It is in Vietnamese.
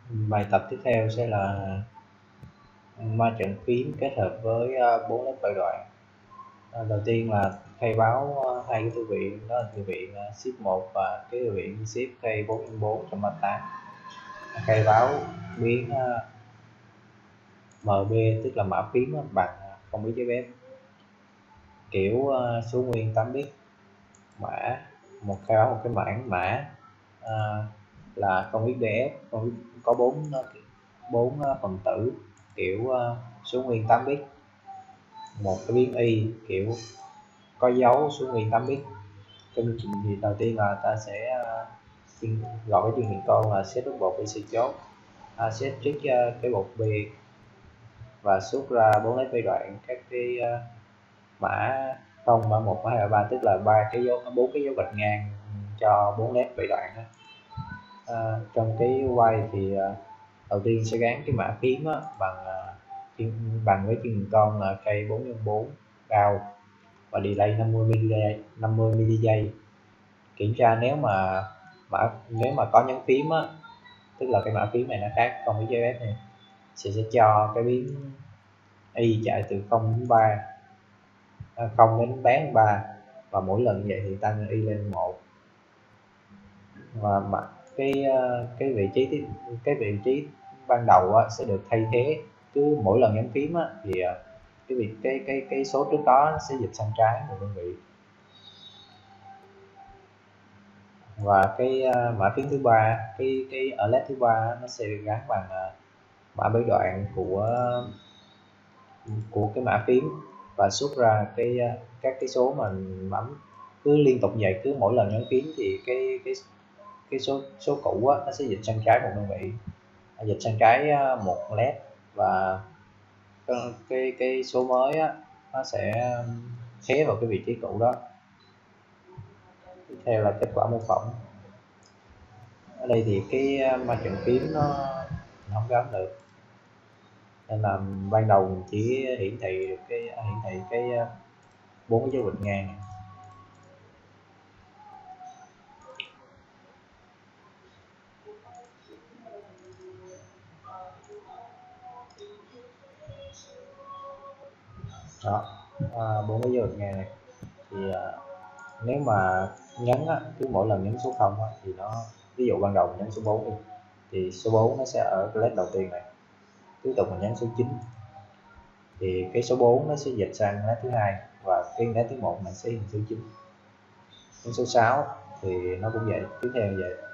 Bài tập tiếp theo sẽ là ma trận phím kết hợp với 4 lớp bài đoạn. Đầu tiên là khai báo hai cái thư viện, đó là thư viện SIP1 và cái thư viện SIP K4x438. Khai báo biến MB tức là mã phím bằng không biết giấy phép, kiểu số nguyên 8 bit, mã khai báo một cái mảng mã là không biết DF, có 4 phần tử kiểu số nguyên 8 bit, một cái biến y kiểu có dấu số nguyên 8 bit. Trong trình thì đầu tiên là ta sẽ gọi cái chuyên nghiệp con là set bột PC chốt, set trước cái bột B và xuất ra 4 nét vây đoạn các cái mã 0, mã 1, mã 2 và 3, tức là 4 cái dấu gạch ngang cho 4 nét vây đoạn. Trong cái while thì đầu tiên sẽ gắn cái mã phím bằng với chuyên con là cây 4x4 cao và delay 50 ms. Kiểm tra nếu mà có nhấn phím tức là cái mã phím này nó khác không với giấy phép này, sẽ cho cái biến y chạy từ 0 đến 3, 0 đến bán 3, và mỗi lần vậy thì tăng y lên 1. Và cái vị trí ban đầu sẽ được thay thế, cứ mỗi lần nhấn phím thì cái số trước đó sẽ dịch sang trái một đơn vị. Và cái mã phím thứ ba, cái ở led thứ ba nó sẽ được gắn bằng mã bấy đoạn của cái mã phím và xuất ra các cái số mà bấm cứ liên tục vậy, cứ mỗi lần nhấn phím thì cái số cũ nó sẽ dịch sang trái một đơn vị, dịch sang trái một led, và cái số mới nó sẽ thế vào cái vị trí cũ đó. Tiếp theo là kết quả mô phỏng. Ở đây thì cái ma trận phím nó không gắn được, nên là ban đầu mình chỉ hiển thị cái 4 cái dấu gạch ngang này. Đó, 4 cái dấu gạch ngang này thì nếu mà nhấn cứ mỗi lần nhấn số 0 thì nó, ví dụ ban đầu nhấn số 4 đi, thì số 4 nó sẽ ở cái led đầu tiên này, tiếp tục mình nhấn số 9 thì cái số 4 nó sẽ dịch sang led thứ hai, và cái led thứ 1 này sẽ hiện số 9. Đến số 6 thì nó cũng vậy, tiếp theo như vậy.